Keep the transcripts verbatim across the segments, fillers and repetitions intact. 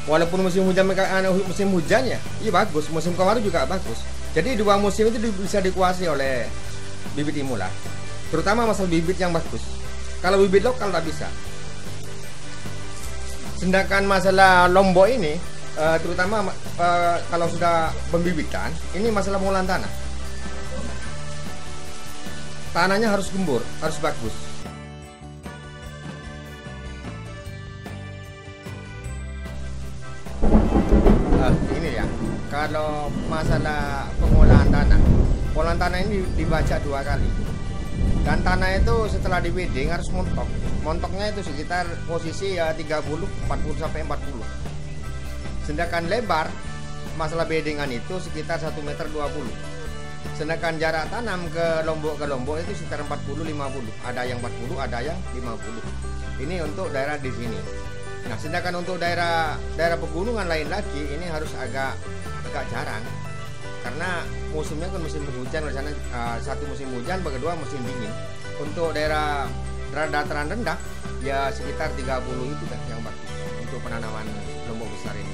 Walaupun musim hujan musim hujan ya, iya bagus. Musim kemarau juga bagus. Jadi dua musim itu bisa dikuasai oleh bibit Imula. Terutama masalah bibit yang bagus. Kalau bibit lokal tak bisa. Sedangkan masalah Lombok ini, terutama kalau sudah pembibitan, ini masalah pengolahan tanah. Tanahnya harus gembur, harus bagus. Uh, ini ya, kalau masalah pengolahan tanah, pengolahan tanah ini dibaca dua kali. Dan tanah itu setelah di wedding harus montok. Montoknya itu sekitar posisi ya tiga puluh, empat puluh sampai empat puluh. Sedangkan lebar masalah beddingan itu sekitar satu meter dua puluh. Sedangkan jarak tanam ke Lombok ke Lombok itu sekitar empat puluh lima puluh. Ada yang empat puluh, ada yang lima puluh. Ini untuk daerah di sini. Nah, sedangkan untuk daerah daerah pegunungan lain lagi ini harus agak agak jarang. Karena musimnya kan musim hujan, di sana uh, satu musim hujan, kedua musim dingin. Untuk daerah dataran rendah ya sekitar tiga puluh itu kan yang bagus untuk penanaman Lombok besar ini.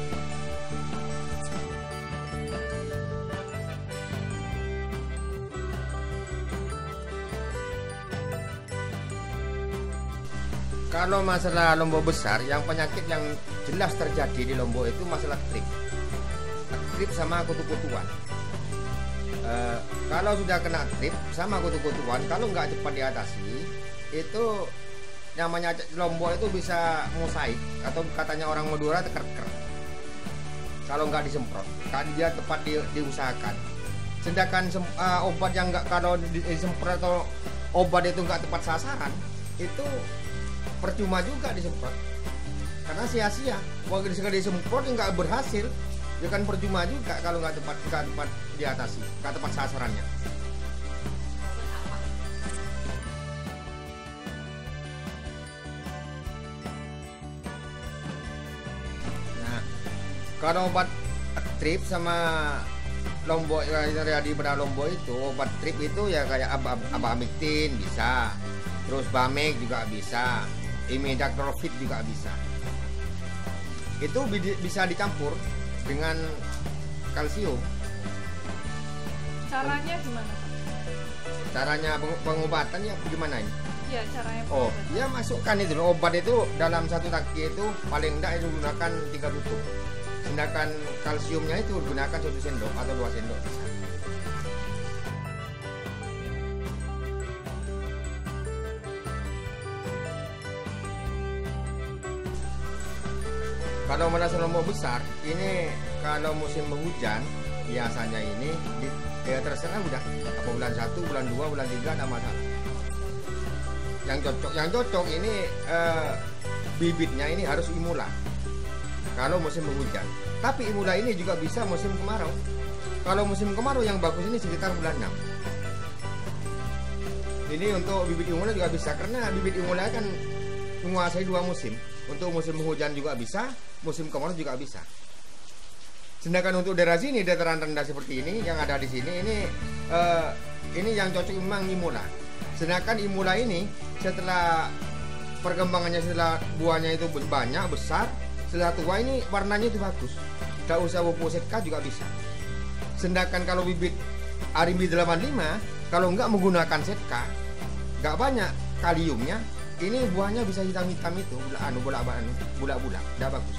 Kalau masalah Lombok besar, yang penyakit yang jelas terjadi di Lombok itu masalah trip, trip sama kutu-kutuan. E, kalau sudah kena trip sama kutu-kutuan, kalau nggak cepat diatasi, itu namanya Lombok itu bisa mosaik atau katanya orang Madura teker-ker. Kalau nggak disemprot, kan dia tepat di, diusahakan. Sedangkan sem, uh, obat yang nggak kalau disemprot atau obat itu nggak tepat sasaran, itu percuma juga disemprot karena sia-sia. Waktu sekali disemprot nggak berhasil, ya kan percuma juga kalau nggak tepat nggak tepat diatasi, nggak tepat sasarannya. Nah, kalau obat trip sama Lombok yang terjadi pada Lombok itu, obat trip itu ya kayak abamectin bisa, terus Bameg juga bisa, imidacloprid juga bisa. Itu bisa dicampur dengan kalsium. Caranya gimana, Pak? Caranya pengobatan ya gimana ini? Iya, caranya pengobatan. Oh, ya masukkan itu obat itu dalam satu taki itu paling enggak itu gunakan tiga tutup. Sedangkan kalsiumnya itu gunakan satu sendok atau dua sendok bisa. Kalau merasa Lombok besar, ini kalau musim penghujan biasanya ini di, ya terserah udah apa bulan satu, bulan dua, bulan tiga ada masalah. Yang cocok, yang cocok ini eh, bibitnya ini harus Imula. Kalau musim penghujan, tapi Imula ini juga bisa musim kemarau. Kalau musim kemarau yang bagus ini sekitar bulan enam. Ini untuk bibit Imula juga bisa karena bibit Imula kan menguasai dua musim. Untuk musim penghujan juga bisa, musim kemarau juga bisa. Sedangkan untuk daerah sini, dataran rendah seperti ini yang ada di sini, ini uh, ini yang cocok memang Imula. Sedangkan Imula ini setelah perkembangannya, setelah buahnya itu banyak besar, setelah tua ini warnanya itu bagus. Tidak usah pupuk setka juga bisa. Sedangkan kalau bibit Arimbi delapan puluh lima, kalau nggak menggunakan setka, nggak banyak kaliumnya, ini buahnya bisa hitam-hitam itu, anu bulak-bulak, bulak-bulak, tidak bagus.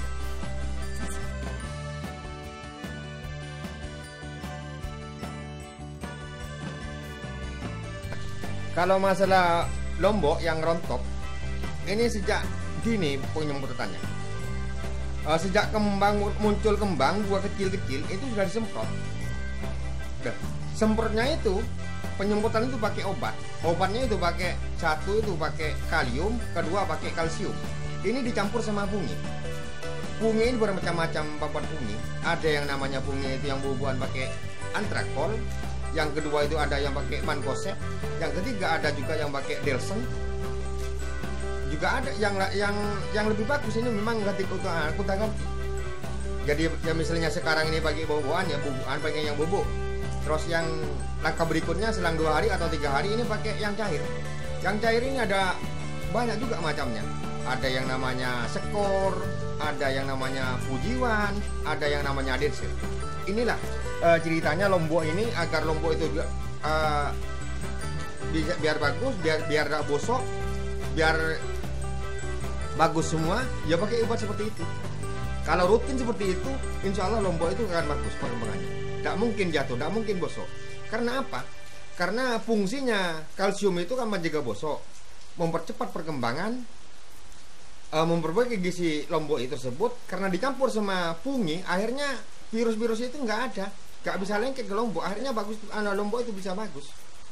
Kalau masalah Lombok yang rontok, ini sejak dini penyemprotannya. Uh, sejak kembang muncul kembang buah kecil-kecil itu sudah disemprot. Udah. Semprotnya itu penyemprotan itu pakai obat. Obatnya itu pakai satu itu pakai kalium, kedua pakai kalsium. Ini dicampur sama fungi. Fungi ini bermacam-macam babat fungi. Ada yang namanya fungi itu yang buah-buahan pakai antrakol. Yang kedua itu ada yang pakai mancozeb. Yang ketiga ada juga yang pakai delsen. Juga ada yang yang yang lebih bagus ini memang ganti kuta ganti. Jadi ya misalnya sekarang ini pakai buah-buahan ya buah-buahan pakai yang bubuk. Terus yang langkah berikutnya selang dua hari atau tiga hari ini pakai yang cair. Yang cair ini ada banyak juga macamnya. Ada yang namanya skor, ada yang namanya pujiwan, ada yang namanya adensel. Inilah uh, ceritanya Lombok ini, agar Lombok itu uh, biar, biar bagus, biar biar gak bosok, biar bagus semua, ya pakai obat seperti itu. Kalau rutin seperti itu, insya Allah Lombok itu akan bagus perkembangannya. Tidak mungkin jatuh, tidak mungkin bosok. Karena apa? Karena fungsinya kalsium itu kan mencegah bosok, mempercepat perkembangan, uh, memperbaiki gizi Lombok itu tersebut. Karena dicampur sama fungi, akhirnya virus-virus itu nggak ada, nggak bisa lengket ke Lombok. Akhirnya bagus, anak Lombok itu bisa bagus.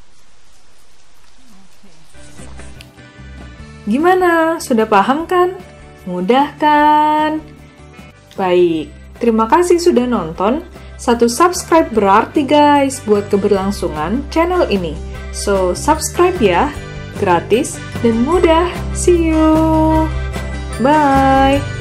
Gimana? Sudah paham kan? Mudah kan? Baik, terima kasih sudah nonton. Satu subscribe berarti guys buat keberlangsungan channel ini. So, subscribe ya. Gratis dan mudah. See you. Bye.